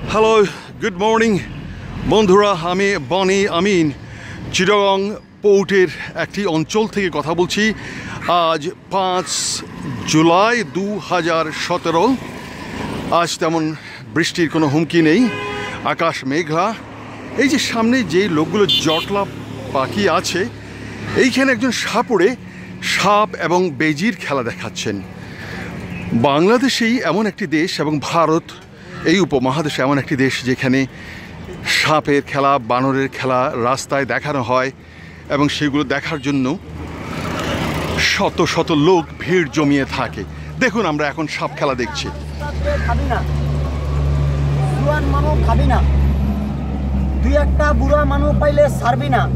Hello, good morning বন্ধুরা। আমি বনি আমিন চিটাগং পোর্টের একটি অঞ্চল থেকে কথা বলছি। আজ 5 জুলাই 2017। আজ তেমন বৃষ্টির কোনো হুমকি নেই, আকাশ মেঘলা। এই যে সামনে যে লোকগুলো জটলা পাখি আছে, এইখানে একজন সাপুড়ে সাপ এবং বেজির খেলা দেখাচ্ছেন। বাংলাদেশেই এমন একটি দেশ এবং ভারত এই উপমহাদেশে এমন একটি দেশ যেখানে সাপের খেলা, বানরের খেলা রাস্তায় দেখানো হয় এবং সেগুলো দেখার জন্য শত শত লোক ভিড় জমিয়ে থাকে। দেখুন, আমরা এখন সাপ খেলা দেখছি। দুই একটা বুড়া মানুষ পাইলে ছাড়বি না,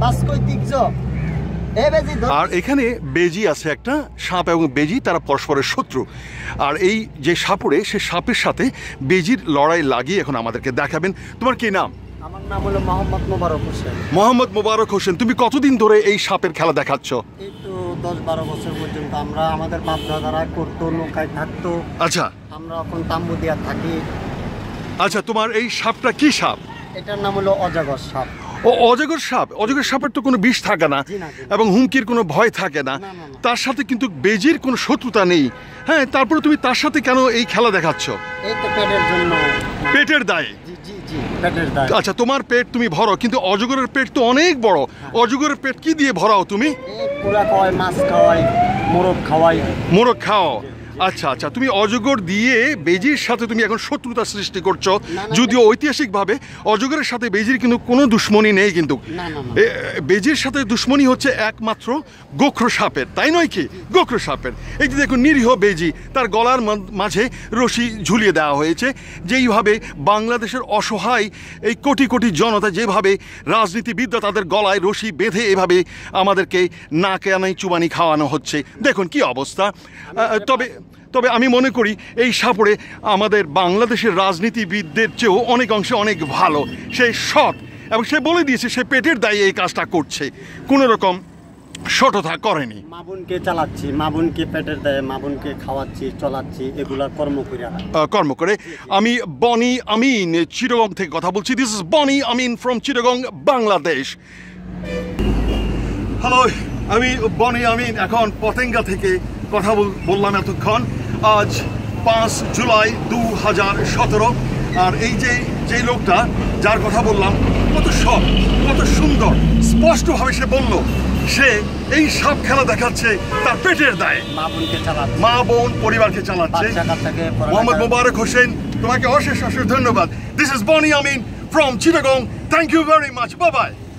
আর এখানে বেজি আছে একটা, সাপ এবং বেজি তারা পরস্পরের শত্রু। আর এই যে সাপুড়ে, সে সাপের সাথে বেজির লড়াই লাগিয়ে এখন আমাদেরকে দেখাবেন। তোমার কি নাম? আমার নাম হলো মোহাম্মদ মোবারক হোসেন। মোহাম্মদ মোবারক হোসেন, তুমি কতদিন ধরে এই সাপের খেলা দেখাচ্ছ? এই তো 10-12 বছর পর্যন্ত আমরা, আমাদের বাপ দাদারা করতো, নৌকায় থাকতো। আচ্ছা, আমরা এখন তাম্বু দিয়া থাকি। আচ্ছা, তোমার এই সাপটা কি সাপ? এটার নাম হলো অজগর সাপ। ও, অজগর সাপ। অজগর সাপের তো কোনো বিষ থাকে না এবং হুমকির কোনো ভয় থাকে না। তার সাথে কিন্তু বেজির কোনো শত্রুতা নেই। হ্যাঁ, তারপরে তুমি তার সাথে কেন এই খেলা দেখাচ্ছ? এই তো পেটের জন্য। পেটের দায়ে? জি, পেটের দায়ে। আচ্ছা, তোমার পেট তুমি ভরো, কিন্তু অজগরের পেট তো অনেক বড়। অজগরের পেট কি দিয়ে ভরাও তুমি? পুরা খাওয়াই, মাছ খাওয়াই, মোরগ খাওয়াই। মোরগ খাও? আচ্ছা আচ্ছা, তুমি অজগর দিয়ে বেজির সাথে তুমি এখন শত্রুতা সৃষ্টি করছো। যদিও ঐতিহাসিকভাবে অজগরের সাথে বেজির কিন্তু কোনো দুশ্মনী নেই, কিন্তু বেজির সাথে দুশ্মনী হচ্ছে একমাত্র গোখরো সাপের, তাই নয় কি? গোখরো সাপের। এই যে দেখুন, নিরীহ বেজি, তার গলার মাঝে রশি ঝুলিয়ে দেওয়া হয়েছে। যেইভাবে বাংলাদেশের অসহায় এই কোটি কোটি জনতা, যেভাবে রাজনীতিবিদরা তাদের গলায় রশি বেঁধে এভাবে আমাদেরকে না কেনাই চুবানি খাওয়ানো হচ্ছে, দেখুন কি অবস্থা। তবে আমি মনে করি এই সাপুড়ে আমাদের বাংলাদেশের রাজনীতিবিদদের চেয়েও অনেক অংশে অনেক ভালো। সে সৎ এবং সে বলে দিয়েছে সে পেটের দায়ে এই কাজটা করছে, কোনো রকম সততা করেনি। মা বোনকে চালাচ্ছি, মা বোনকে পেটের দায়ে মা বোনকে খাওয়াচ্ছি, চলাচ্ছি, এগুলা কর্ম করে। আমি বনি আমিন চিটাগং থেকে কথা বলছি। This is Boni Amin from Chittagong, Bangladesh. Hello, আমি বনি আমিন এখন পতেঙ্গা থেকে কথা বললাম এতক্ষণ। আজ 5 জুলাই 2017। আর এই যে লোকটা যার কথা বললাম, কত সৎ, কত সুন্দর, স্পষ্টভাবে সে বলল সে এই সাপ খেলা দেখাচ্ছে তার পেটের দায়ে, মা বোন পরিবারকে চালাচ্ছে। মোহাম্মদ মোবারক হোসেন, তোমাকে অশেষ অশেষ ধন্যবাদ। This is Boni Amin from Chittagong. Thank you very much. Bye by.